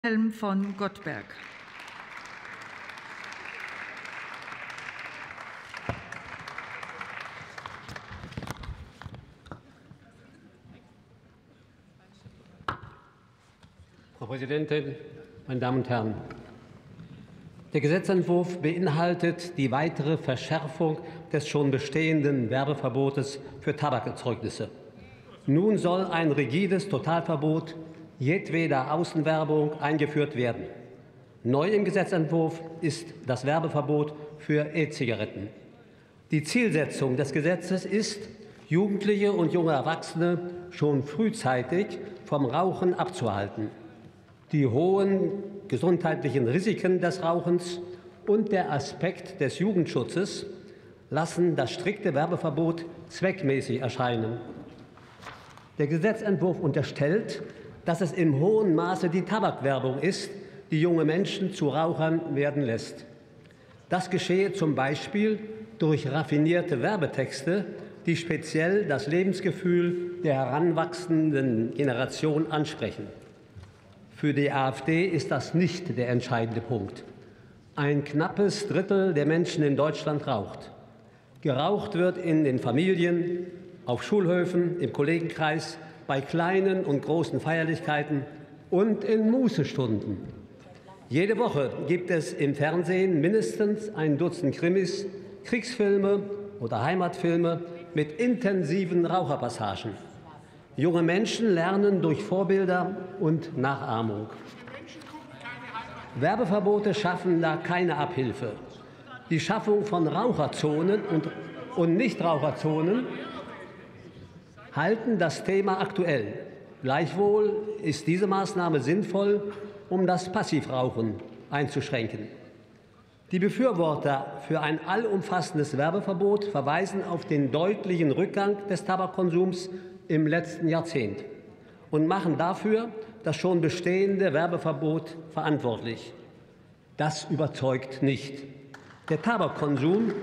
Wilhelm von Gottberg. Frau Präsidentin, meine Damen und Herren! Der Gesetzentwurf beinhaltet die weitere Verschärfung des schon bestehenden Werbeverbotes für Tabakerzeugnisse. Nun soll ein rigides Totalverbot jedweder Außenwerbung eingeführt werden. Neu im Gesetzentwurf ist das Werbeverbot für E-Zigaretten. Die Zielsetzung des Gesetzes ist, Jugendliche und junge Erwachsene schon frühzeitig vom Rauchen abzuhalten. Die hohen gesundheitlichen Risiken des Rauchens und der Aspekt des Jugendschutzes lassen das strikte Werbeverbot zweckmäßig erscheinen. Der Gesetzentwurf unterstellt, dass es im hohen Maße die Tabakwerbung ist, die junge Menschen zu Rauchern werden lässt. Das geschehe zum Beispiel durch raffinierte Werbetexte, die speziell das Lebensgefühl der heranwachsenden Generation ansprechen. Für die AfD ist das nicht der entscheidende Punkt. Ein knappes Drittel der Menschen in Deutschland raucht. Geraucht wird in den Familien, auf Schulhöfen, im Kollegenkreis, bei kleinen und großen Feierlichkeiten und in Mußestunden. Jede Woche gibt es im Fernsehen mindestens ein Dutzend Krimis, Kriegsfilme oder Heimatfilme mit intensiven Raucherpassagen. Junge Menschen lernen durch Vorbilder und Nachahmung. Werbeverbote schaffen da keine Abhilfe. Die Schaffung von Raucherzonen und Nichtraucherzonen halten das Thema aktuell. Gleichwohl ist diese Maßnahme sinnvoll, um das Passivrauchen einzuschränken. Die Befürworter für ein allumfassendes Werbeverbot verweisen auf den deutlichen Rückgang des Tabakkonsums im letzten Jahrzehnt und machen dafür das schon bestehende Werbeverbot verantwortlich. Das überzeugt nicht. Der Tabakkonsum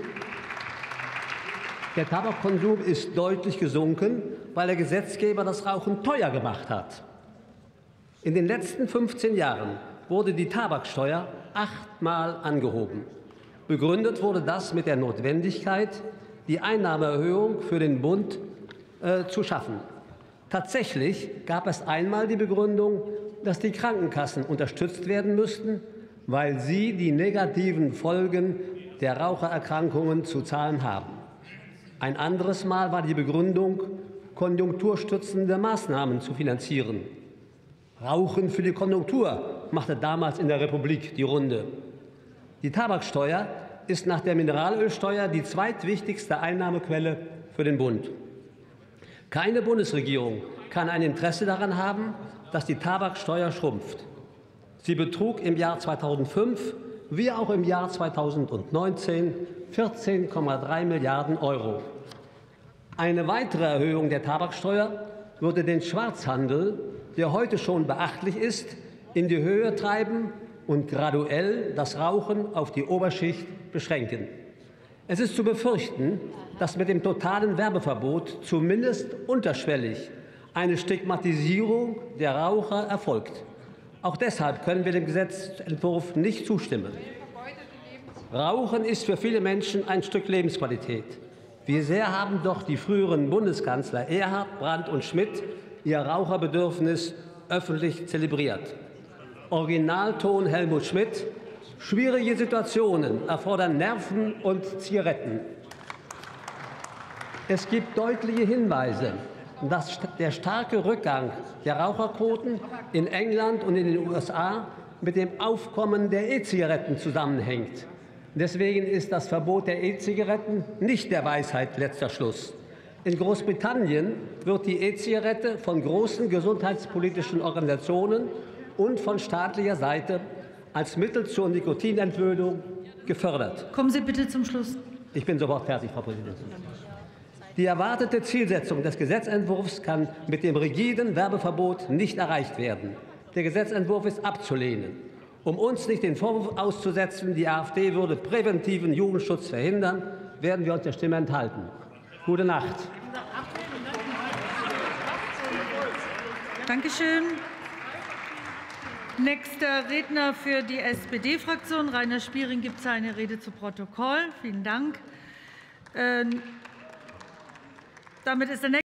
ist deutlich gesunken, weil der Gesetzgeber das Rauchen teuer gemacht hat. In den letzten 15 Jahren wurde die Tabaksteuer 8-mal angehoben. Begründet wurde das mit der Notwendigkeit, die Einnahmeerhöhung für den Bund zu schaffen. Tatsächlich gab es einmal die Begründung, dass die Krankenkassen unterstützt werden müssten, weil sie die negativen Folgen der Rauchererkrankungen zu zahlen haben. Ein anderes Mal war die Begründung, konjunkturstützende Maßnahmen zu finanzieren. Rauchen für die Konjunktur machte damals in der Republik die Runde. Die Tabaksteuer ist nach der Mineralölsteuer die zweitwichtigste Einnahmequelle für den Bund. Keine Bundesregierung kann ein Interesse daran haben, dass die Tabaksteuer schrumpft. Sie betrug im Jahr 2005 wie auch im Jahr 2019 14,3 Milliarden €. Eine weitere Erhöhung der Tabaksteuer würde den Schwarzhandel, der heute schon beachtlich ist, in die Höhe treiben und graduell das Rauchen auf die Oberschicht beschränken. Es ist zu befürchten, dass mit dem totalen Werbeverbot zumindest unterschwellig eine Stigmatisierung der Raucher erfolgt. Auch deshalb können wir dem Gesetzentwurf nicht zustimmen. Rauchen ist für viele Menschen ein Stück Lebensqualität. Wie sehr haben doch die früheren Bundeskanzler Erhard, Brandt und Schmidt ihr Raucherbedürfnis öffentlich zelebriert. Originalton Helmut Schmidt: Schwierige Situationen erfordern Nerven und Zigaretten. Es gibt deutliche Hinweise, dass der starke Rückgang der Raucherquoten in England und in den USA mit dem Aufkommen der E-Zigaretten zusammenhängt. Deswegen ist das Verbot der E-Zigaretten nicht der Weisheit letzter Schluss. In Großbritannien wird die E-Zigarette von großen gesundheitspolitischen Organisationen und von staatlicher Seite als Mittel zur Nikotinentwöhnung gefördert. Kommen Sie bitte zum Schluss. Ich bin sofort fertig, Frau Präsidentin. Die erwartete Zielsetzung des Gesetzentwurfs kann mit dem rigiden Werbeverbot nicht erreicht werden. Der Gesetzentwurf ist abzulehnen. Um uns nicht den Vorwurf auszusetzen, die AfD würde präventiven Jugendschutz verhindern, werden wir uns der Stimme enthalten. Gute Nacht. Danke schön. Nächster Redner für die SPD-Fraktion, Rainer Spiering, gibt seine Rede zu Protokoll. Vielen Dank. Damit ist der